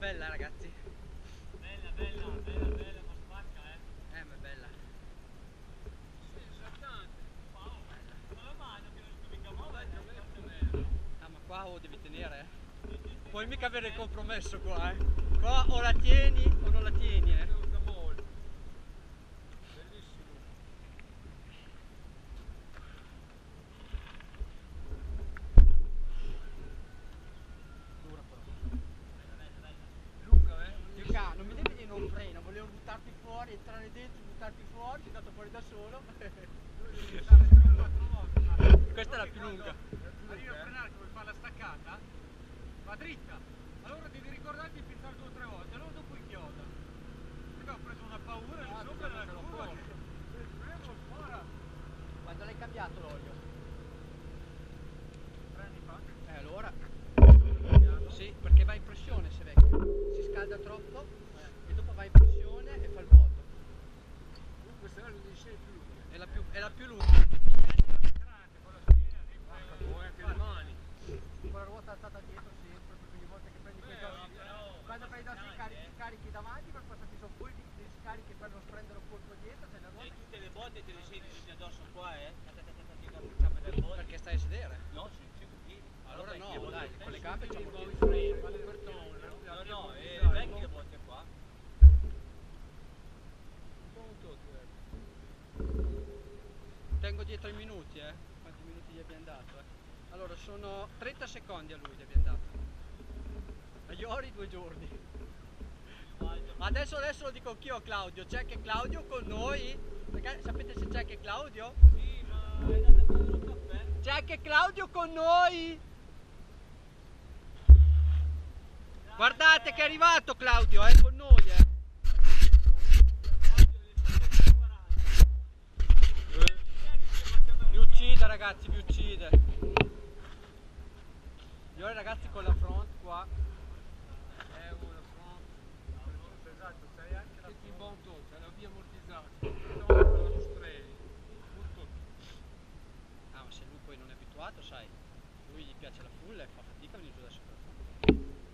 bella ragazzi. Bella, ma spacca, Ma è bella. Sì, esaltante. Wow. Bella. Ma la mano che non si mica muove. Ah, ma qua devi tenere, Puoi mica avere il compromesso qua, Qua o la tieni o non la tieni, Usa molto. Bellissimo. Dura però. Bella. Lunga, Luca, non mi devi dire non frena, volevo buttarti fuori, entrare dentro, buttarti fuori, sei andato fuori da solo. Questa è la più lunga. Arrivi a frenare che vuoi fare la staccata, va dritta, allora devi ricordarti di pizzare 2 o 3 volte, allora dopo inchioda. Perché ho preso una paura lì sopra nella curva che frevo spara. Quando l'hai cambiato l'olio? 3 anni fa? Allora. Sì, perché va in pressione se vecchio. Si scalda troppo e dopo va in pressione e fa il vuoto. Questa è una delle scene più lunghe. È la più lunga. Vuoi anche le mani. Con la ruota alzata dietro sempre, perché ogni volta che prendi quei quando prendi i carichi davanti, per passarti sono poi dei scarichi per non prendere un colpo dietro, c'è la ruota. E tutte le volte te le senti tutti addosso qua, Perché stai a sedere? No, sui piedi. Allora no, dai, con le gambe c'è un po' di No, le vecchie volte qua. Tengo dietro i minuti, quanti minuti gli abbiamo dato, Allora sono 30 secondi a lui gli abbiamo dato. A Iori 2 giorni. Ma adesso lo dico anch'io a Claudio, c'è anche Claudio con noi? Perché sapete se c'è anche Claudio? Sì, ma è andato a prendere un caffè. C'è anche Claudio con noi! Guardate che è arrivato Claudio, con noi, Vi uccide ragazzi, vi uccide. Io ragazzi con la front qua. Una front. Esatto, c'hai anche la front. C'è la via ammortizzata. Tutto. Ah, ma se lui poi non è abituato, sai, lui gli piace la full e fa fatica a venire giù da sopra.